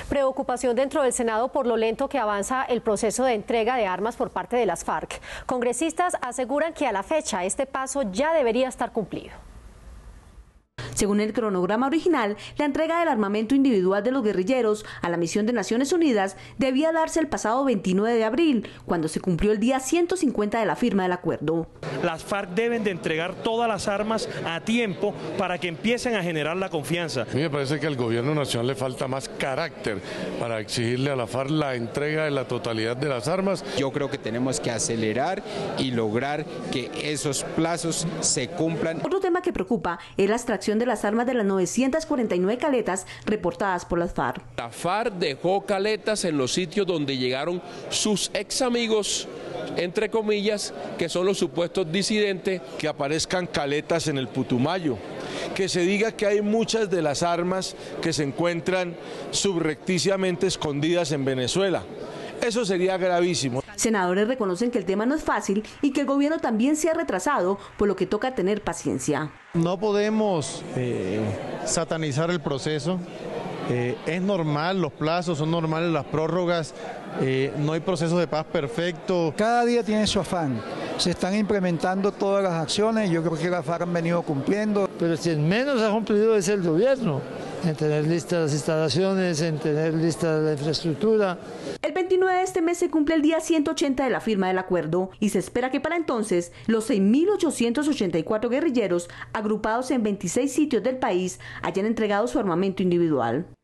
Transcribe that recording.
Preocupación dentro del Senado por lo lento que avanza el proceso de entrega de armas por parte de las FARC. Congresistas aseguran que a la fecha este paso ya debería estar cumplido. Según el cronograma original, la entrega del armamento individual de los guerrilleros a la misión de Naciones Unidas debía darse el pasado 29 de abril, cuando se cumplió el día 150 de la firma del acuerdo. Las FARC deben de entregar todas las armas a tiempo para que empiecen a generar la confianza. A mí me parece que al gobierno nacional le falta más carácter para exigirle a la FARC la entrega de la totalidad de las armas. Yo creo que tenemos que acelerar y lograr que esos plazos se cumplan. Otro tema que preocupa es la extracción de las armas de las 949 caletas reportadas por las FARC. La FARC dejó caletas en los sitios donde llegaron sus ex amigos, entre comillas, que son los supuestos disidentes. Que aparezcan caletas en el Putumayo, que se diga que hay muchas de las armas que se encuentran subrepticiamente escondidas en Venezuela. Eso sería gravísimo. Senadores reconocen que el tema no es fácil y que el gobierno también se ha retrasado, por lo que toca tener paciencia. No podemos satanizar el proceso. Es normal, los plazos son normales, las prórrogas, no hay proceso de paz perfecto. Cada día tiene su afán, se están implementando todas las acciones, yo creo que las FARC han venido cumpliendo. Pero si menos ha cumplido es el gobierno, en tener listas las instalaciones, en tener lista la infraestructura. El 29 de este mes se cumple el día 180 de la firma del acuerdo y se espera que para entonces los 6.884 guerrilleros agrupados en 26 sitios del país hayan entregado su armamento individual.